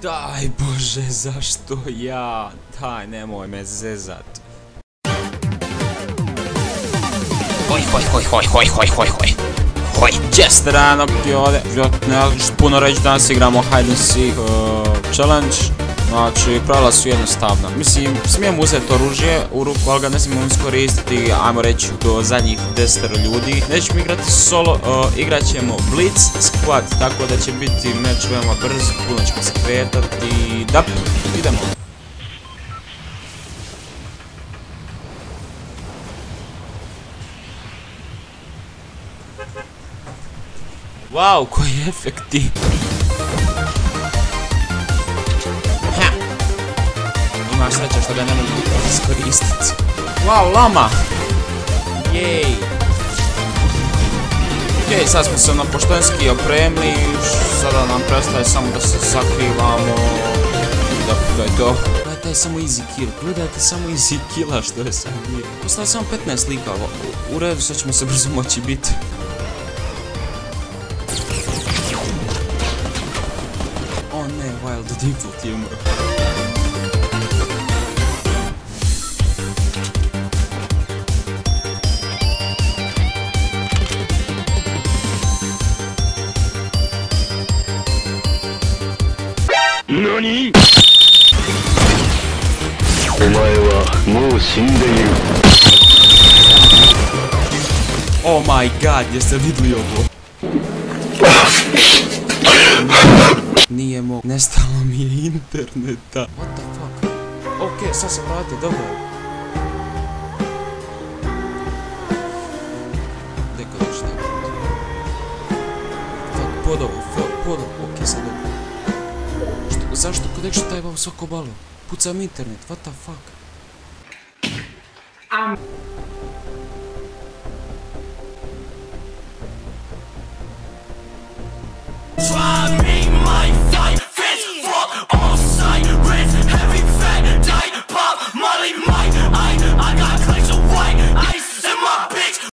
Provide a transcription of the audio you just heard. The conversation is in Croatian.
Daj Bože, zašto ja? Daj, nemoj me zezat. Hoj, Jester, ano ovdje, ne puno reći, danas igramo Hide and Seek Challenge. Znači, pravila su jednostavna. Mislim, smijem uzeti oružje u ruku, ali ga ne smijem iskoristiti, ajmo reći, do zadnjih 10 ljudi. Nećemo igrati solo, igrat ćemo Blitz Squad, tako da će biti meč veoma brz, puno ćemo se kretati. Da, idemo. Wow, koji efekti! Imaš sreće što ga ne mogu iskoristiti. Wow, lama! Jej! Okej, sad smo se na poštenski opremili, sada nam prestaje samo da se sakrivamo. Da je to. Gledajte samo easy kill, gledajte samo easy killa što je sad bio. Ostalo samo 15 lika, u redu, sad ćemo se brzo moći biti. O ne, Wild Default je umro. NANI?! お前はもう死んでいる。 Oh my god, jeste vidjeli ovo? Nije mogu, nestalo mi je interneta. What the fuck? Okej, sad se vrati, dobro. Deko da šta je. Fuck, podovo, okej, sad dobro. Zašto kod ekšta taj vam svako balo? Pucam internet, what the fuck? Fuck!